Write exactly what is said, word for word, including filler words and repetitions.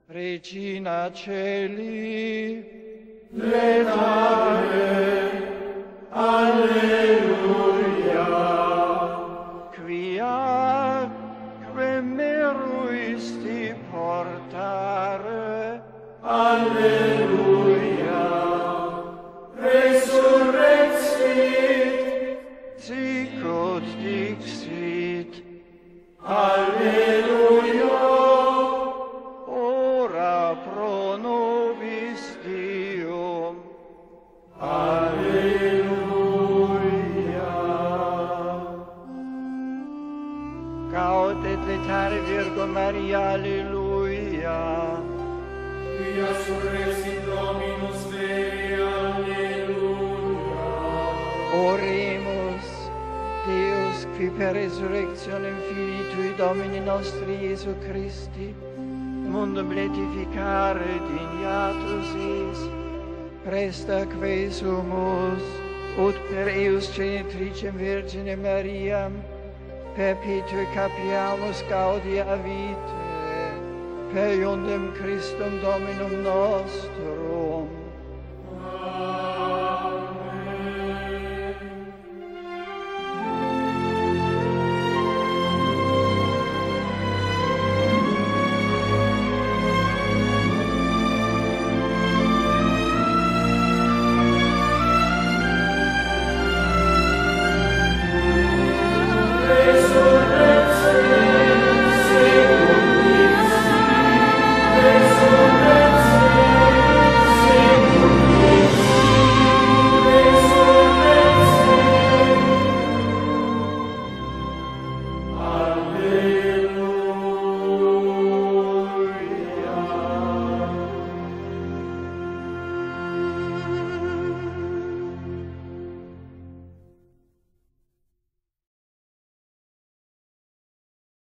Regina Celi, letare, alleluia. quia meruisti portare, alleluia. Resurrexit, sicut dixit, alleluia. ora pro nobis Deum, alleluia. Gaudet letare Virgo Maria, alleluia. Quia surrexit Dominus Dei, alleluia. Oremus, Deus, qui per resurrectionem Filii Tui Domini nostri Iesu Christi, mundum letificare dignatus es, presta que sumus, ut per eius genitricem Virgine Mariam, perpetue capiamus gaudia vitae, per iundem Christum Dominum nostrum.